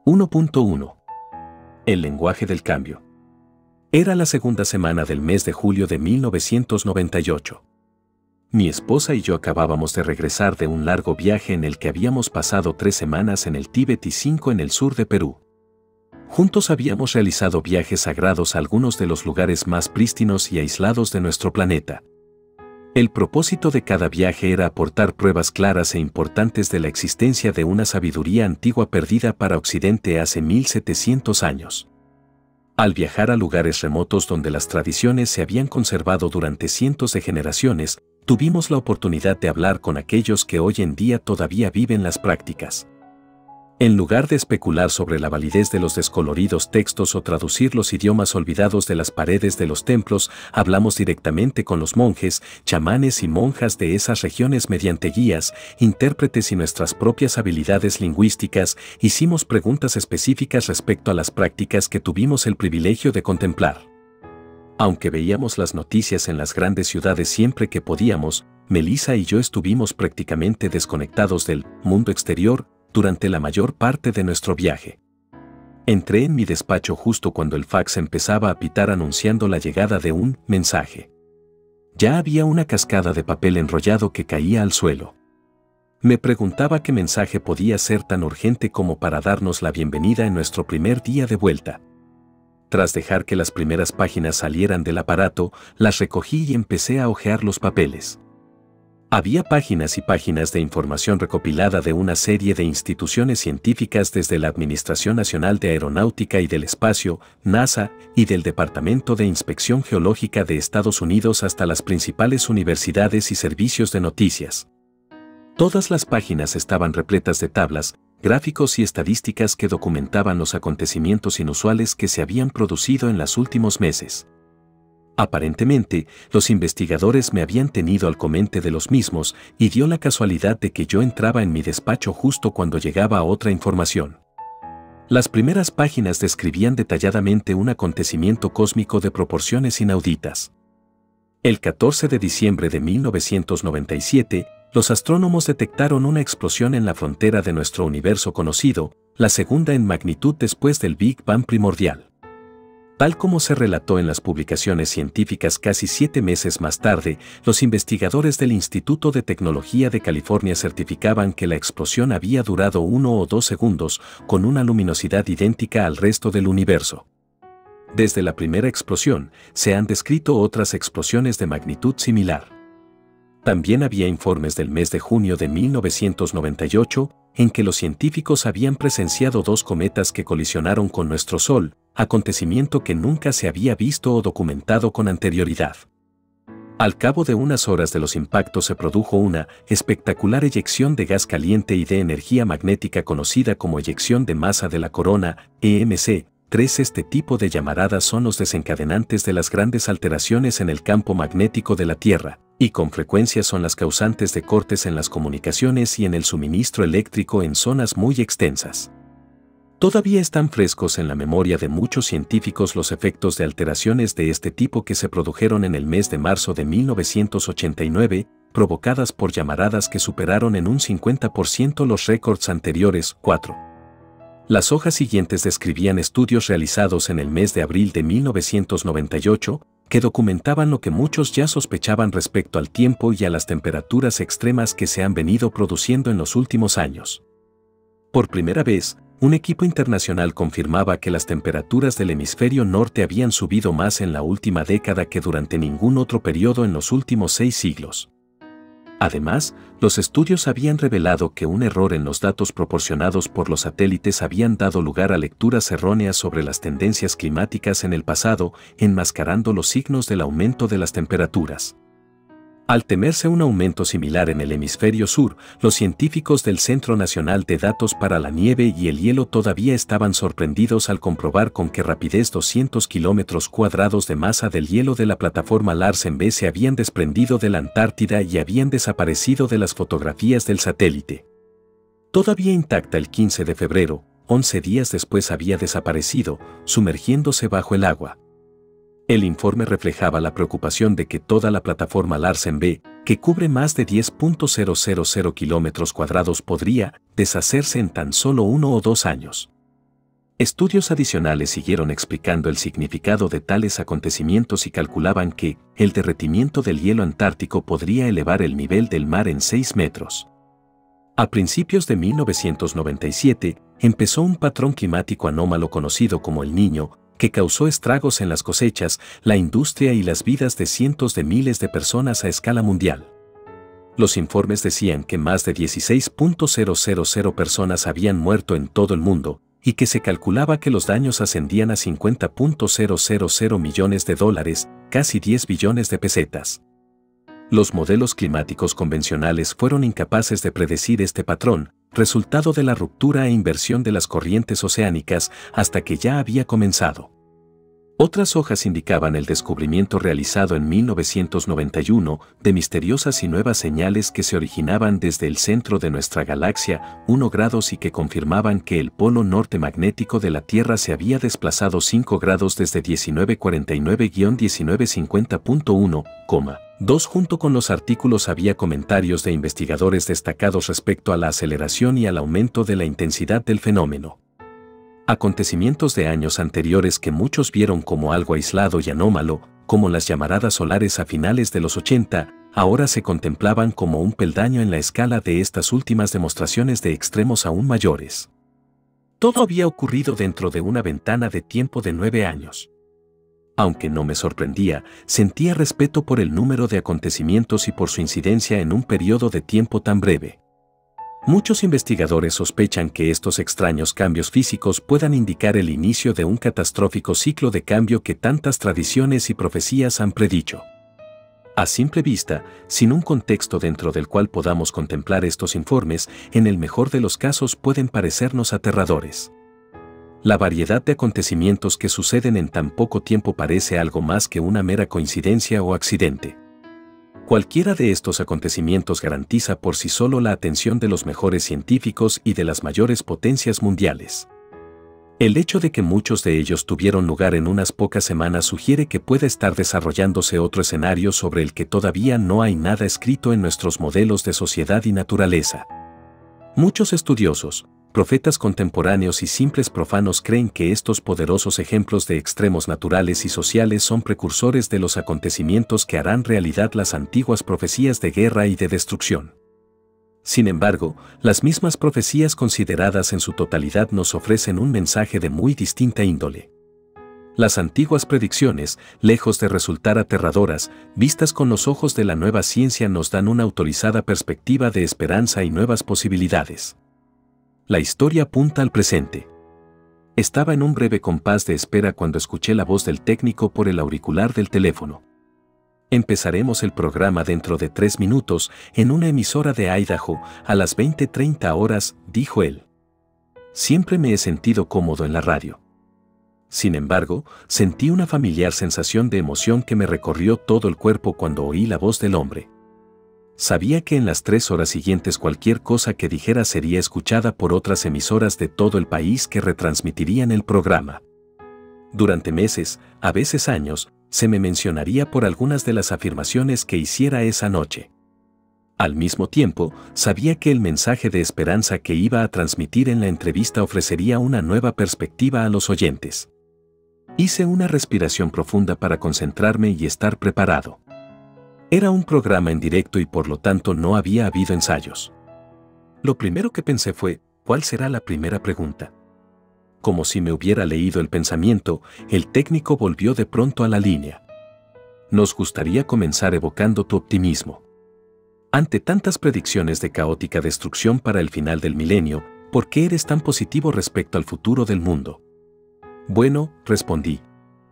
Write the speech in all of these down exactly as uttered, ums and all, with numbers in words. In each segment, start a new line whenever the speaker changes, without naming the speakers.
uno punto uno. El lenguaje del cambio. Era la segunda semana del mes de julio de mil novecientos noventa y ocho. Mi esposa y yo acabábamos de regresar de un largo viaje en el que habíamos pasado tres semanas en el Tíbet y cinco en el sur de Perú. Juntos habíamos realizado viajes sagrados a algunos de los lugares más prístinos y aislados de nuestro planeta. El propósito de cada viaje era aportar pruebas claras e importantes de la existencia de una sabiduría antigua perdida para Occidente hace mil setecientos años. Al viajar a lugares remotos donde las tradiciones se habían conservado durante cientos de generaciones, tuvimos la oportunidad de hablar con aquellos que hoy en día todavía viven las prácticas. En lugar de especular sobre la validez de los descoloridos textos o traducir los idiomas olvidados de las paredes de los templos, hablamos directamente con los monjes, chamanes y monjas de esas regiones mediante guías, intérpretes y nuestras propias habilidades lingüísticas. Hicimos preguntas específicas respecto a las prácticas que tuvimos el privilegio de contemplar. Aunque veíamos las noticias en las grandes ciudades siempre que podíamos, Melissa y yo estuvimos prácticamente desconectados del mundo exterior durante la mayor parte de nuestro viaje. Entré en mi despacho justo cuando el fax empezaba a pitar anunciando la llegada de un mensaje. Ya había una cascada de papel enrollado que caía al suelo. Me preguntaba qué mensaje podía ser tan urgente como para darnos la bienvenida en nuestro primer día de vuelta. Tras dejar que las primeras páginas salieran del aparato, las recogí y empecé a hojear los papeles. Había páginas y páginas de información recopilada de una serie de instituciones científicas desde la Administración Nacional de Aeronáutica y del Espacio, NASA, y del Departamento de Inspección Geológica de Estados Unidos hasta las principales universidades y servicios de noticias. Todas las páginas estaban repletas de tablas, gráficos y estadísticas que documentaban los acontecimientos inusuales que se habían producido en los últimos meses. Aparentemente, los investigadores me habían tenido al corriente de los mismos y dio la casualidad de que yo entraba en mi despacho justo cuando llegaba otra información. Las primeras páginas describían detalladamente un acontecimiento cósmico de proporciones inauditas. El catorce de diciembre de mil novecientos noventa y siete, los astrónomos detectaron una explosión en la frontera de nuestro universo conocido, la segunda en magnitud después del Big Bang primordial. Tal como se relató en las publicaciones científicas casi siete meses más tarde, los investigadores del Instituto de Tecnología de California certificaban que la explosión había durado uno o dos segundos, con una luminosidad idéntica al resto del universo. Desde la primera explosión, se han descrito otras explosiones de magnitud similar. También había informes del mes de junio de mil novecientos noventa y ocho, en que los científicos habían presenciado dos cometas que colisionaron con nuestro Sol, acontecimiento que nunca se había visto o documentado con anterioridad. Al cabo de unas horas de los impactos se produjo una espectacular eyección de gas caliente y de energía magnética conocida como eyección de masa de la corona, E M C tres. Este tipo de llamaradas son los desencadenantes de las grandes alteraciones en el campo magnético de la Tierra, y con frecuencia son las causantes de cortes en las comunicaciones y en el suministro eléctrico en zonas muy extensas. Todavía están frescos en la memoria de muchos científicos los efectos de alteraciones de este tipo que se produjeron en el mes de marzo de mil novecientos ochenta y nueve, provocadas por llamaradas que superaron en un cincuenta por ciento los récords anteriores. cuatro. Las hojas siguientes describían estudios realizados en el mes de abril de mil novecientos noventa y ocho, que documentaban lo que muchos ya sospechaban respecto al tiempo y a las temperaturas extremas que se han venido produciendo en los últimos años. Por primera vez, un equipo internacional confirmaba que las temperaturas del hemisferio norte habían subido más en la última década que durante ningún otro periodo en los últimos seis siglos. Además, los estudios habían revelado que un error en los datos proporcionados por los satélites habían dado lugar a lecturas erróneas sobre las tendencias climáticas en el pasado, enmascarando los signos del aumento de las temperaturas. Al temerse un aumento similar en el hemisferio sur, los científicos del Centro Nacional de Datos para la Nieve y el Hielo todavía estaban sorprendidos al comprobar con qué rapidez doscientos kilómetros cuadrados de masa del hielo de la plataforma Larsen B se habían desprendido de la Antártida y habían desaparecido de las fotografías del satélite. Todavía intacta el quince de febrero, once días después había desaparecido, sumergiéndose bajo el agua. El informe reflejaba la preocupación de que toda la plataforma Larsen B, que cubre más de diez punto cero cero cero kilómetros cuadrados, podría deshacerse en tan solo uno o dos años. Estudios adicionales siguieron explicando el significado de tales acontecimientos y calculaban que el derretimiento del hielo antártico podría elevar el nivel del mar en seis metros. A principios de mil novecientos noventa y siete, empezó un patrón climático anómalo conocido como el Niño, que causó estragos en las cosechas, la industria y las vidas de cientos de miles de personas a escala mundial. Los informes decían que más de dieciséis mil personas habían muerto en todo el mundo, y que se calculaba que los daños ascendían a cincuenta mil millones de dólares, casi diez billones de pesetas. Los modelos climáticos convencionales fueron incapaces de predecir este patrón, resultado de la ruptura e inversión de las corrientes oceánicas hasta que ya había comenzado. Otras hojas indicaban el descubrimiento realizado en mil novecientos noventa y uno de misteriosas y nuevas señales que se originaban desde el centro de nuestra galaxia, uno grados y que confirmaban que el polo norte magnético de la Tierra se había desplazado cinco grados desde diecinueve cuarenta y nueve a diecinueve cincuenta punto uno, dos. Junto con los artículos había comentarios de investigadores destacados respecto a la aceleración y al aumento de la intensidad del fenómeno. Acontecimientos de años anteriores que muchos vieron como algo aislado y anómalo, como las llamaradas solares a finales de los ochenta, ahora se contemplaban como un peldaño en la escala de estas últimas demostraciones de extremos aún mayores. Todo había ocurrido dentro de una ventana de tiempo de nueve años. Aunque no me sorprendía, sentía respeto por el número de acontecimientos y por su incidencia en un periodo de tiempo tan breve. Muchos investigadores sospechan que estos extraños cambios físicos puedan indicar el inicio de un catastrófico ciclo de cambio que tantas tradiciones y profecías han predicho. A simple vista, sin un contexto dentro del cual podamos contemplar estos informes, en el mejor de los casos pueden parecernos aterradores. La variedad de acontecimientos que suceden en tan poco tiempo parece algo más que una mera coincidencia o accidente. Cualquiera de estos acontecimientos garantiza por sí solo la atención de los mejores científicos y de las mayores potencias mundiales. El hecho de que muchos de ellos tuvieron lugar en unas pocas semanas sugiere que puede estar desarrollándose otro escenario sobre el que todavía no hay nada escrito en nuestros modelos de sociedad y naturaleza. Muchos estudiosos, profetas contemporáneos y simples profanos creen que estos poderosos ejemplos de extremos naturales y sociales son precursores de los acontecimientos que harán realidad las antiguas profecías de guerra y de destrucción. Sin embargo, las mismas profecías consideradas en su totalidad nos ofrecen un mensaje de muy distinta índole. Las antiguas predicciones, lejos de resultar aterradoras, vistas con los ojos de la nueva ciencia nos dan una autorizada perspectiva de esperanza y nuevas posibilidades. La historia apunta al presente. Estaba en un breve compás de espera cuando escuché la voz del técnico por el auricular del teléfono. Empezaremos el programa dentro de tres minutos en una emisora de Idaho a las veinte treinta horas, dijo él. Siempre me he sentido cómodo en la radio. Sin embargo, sentí una familiar sensación de emoción que me recorrió todo el cuerpo cuando oí la voz del hombre. Sabía que en las tres horas siguientes cualquier cosa que dijera sería escuchada por otras emisoras de todo el país que retransmitirían el programa. Durante meses, a veces años, se me mencionaría por algunas de las afirmaciones que hiciera esa noche. Al mismo tiempo, sabía que el mensaje de esperanza que iba a transmitir en la entrevista ofrecería una nueva perspectiva a los oyentes. Hice una respiración profunda para concentrarme y estar preparado. Era un programa en directo y por lo tanto no había habido ensayos. Lo primero que pensé fue, ¿cuál será la primera pregunta? Como si me hubiera leído el pensamiento, el técnico volvió de pronto a la línea. Nos gustaría comenzar evocando tu optimismo. Ante tantas predicciones de caótica destrucción para el final del milenio, ¿por qué eres tan positivo respecto al futuro del mundo? Bueno, respondí.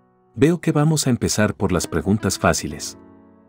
Veo que vamos a empezar por las preguntas fáciles.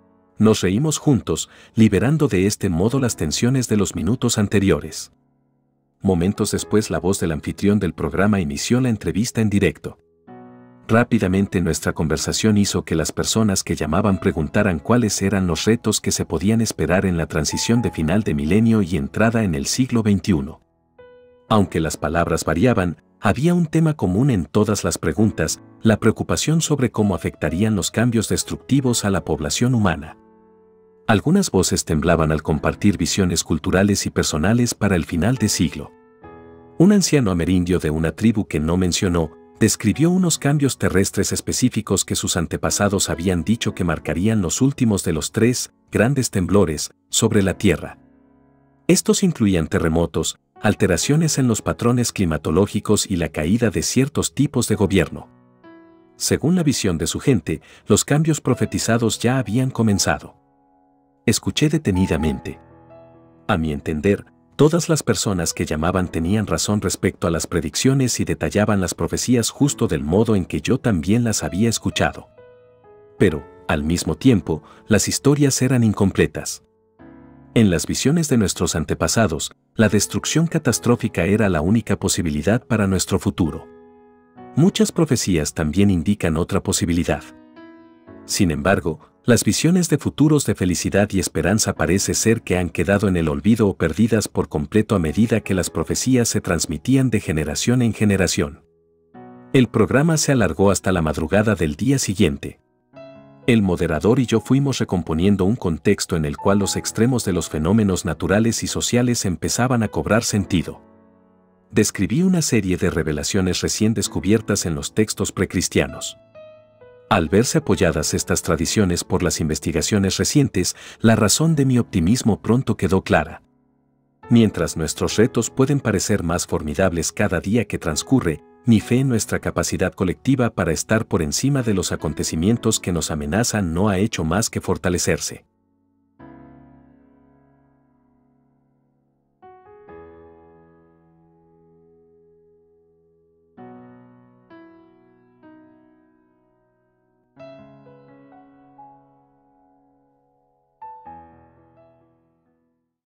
Nos reímos juntos, liberando de este modo las tensiones de los minutos anteriores. Momentos después la voz del anfitrión del programa inició la entrevista en directo. Rápidamente nuestra conversación hizo que las personas que llamaban preguntaran cuáles eran los retos que se podían esperar en la transición de final de milenio y entrada en el siglo veintiuno. Aunque las palabras variaban, había un tema común en todas las preguntas, la preocupación sobre cómo afectarían los cambios destructivos a la población humana. Algunas voces temblaban al compartir visiones culturales y personales para el final de siglo. Un anciano amerindio de una tribu que no mencionó, describió unos cambios terrestres específicos que sus antepasados habían dicho que marcarían los últimos de los tres grandes temblores sobre la Tierra. Estos incluían terremotos, alteraciones en los patrones climatológicos y la caída de ciertos tipos de gobierno. Según la visión de su gente, los cambios profetizados ya habían comenzado. Escuché detenidamente. A mi entender, todas las personas que llamaban tenían razón respecto a las predicciones y detallaban las profecías justo del modo en que yo también las había escuchado. Pero, al mismo tiempo, las historias eran incompletas. En las visiones de nuestros antepasados, la destrucción catastrófica era la única posibilidad para nuestro futuro. Muchas profecías también indican otra posibilidad. Sin embargo, las visiones de futuros de felicidad y esperanza parece ser que han quedado en el olvido o perdidas por completo a medida que las profecías se transmitían de generación en generación. El programa se alargó hasta la madrugada del día siguiente. El moderador y yo fuimos recomponiendo un contexto en el cual los extremos de los fenómenos naturales y sociales empezaban a cobrar sentido. Describí una serie de revelaciones recién descubiertas en los textos precristianos. Al verse apoyadas estas tradiciones por las investigaciones recientes, la razón de mi optimismo pronto quedó clara. Mientras nuestros retos pueden parecer más formidables cada día que transcurre, mi fe en nuestra capacidad colectiva para estar por encima de los acontecimientos que nos amenazan no ha hecho más que fortalecerse.